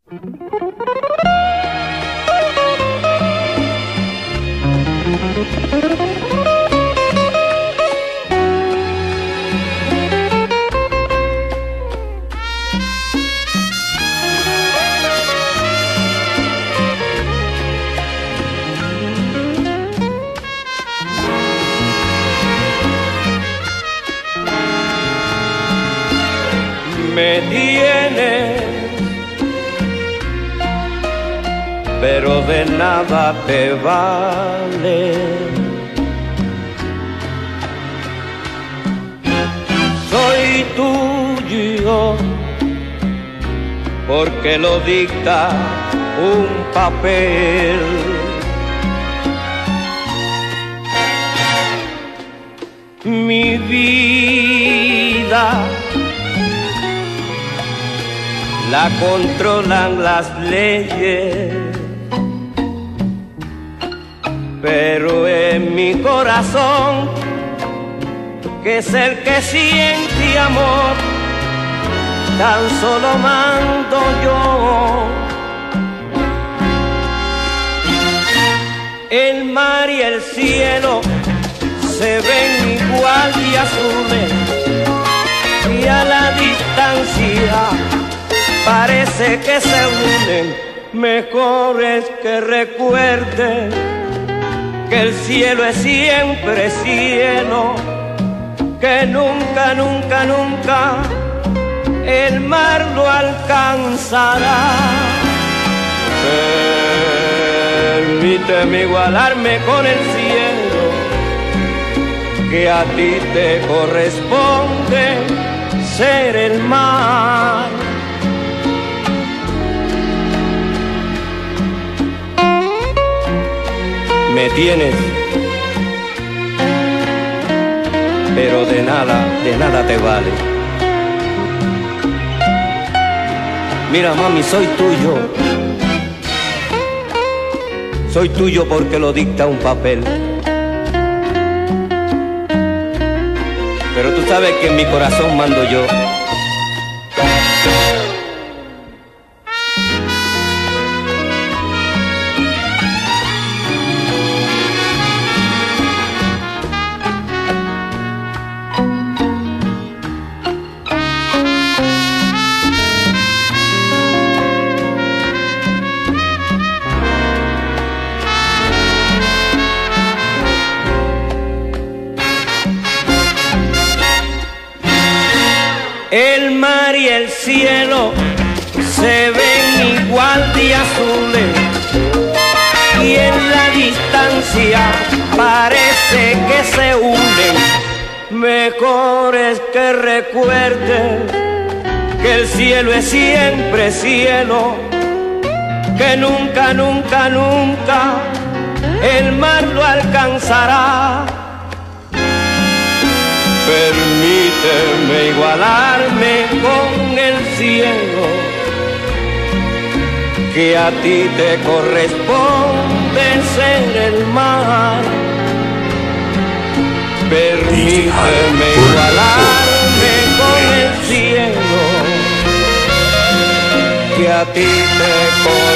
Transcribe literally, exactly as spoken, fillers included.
Me tienes, pero de nada te vale. Soy tuyo porque lo dicta un papel. Mi vida la controlan las leyes, pero en mi corazón, que es el que siente amor, tan solo mando yo. El mar y el cielo se ven igual y azules, y a la distancia parece que se unen. Mejor es que recuerde que el cielo es siempre cielo, que nunca, nunca, nunca el mar lo alcanzará. Permíteme igualarme con el cielo, que a ti te corresponde ser el mar. Me tienes, pero de nada, de nada te vale. Mira, mami, soy tuyo. Soy tuyo porque lo dicta un papel. Pero tú sabes que en mi corazón mando yo. El mar y el cielo se ven igual de azules, y en la distancia parece que se unen. Mejor es que recuerde que el cielo es siempre cielo, que nunca, nunca, nunca el mar lo alcanzará. Permíteme igualarme con el cielo, que a ti te corresponde ser el mar. Permíteme igualarme con el cielo, que a ti te corresponde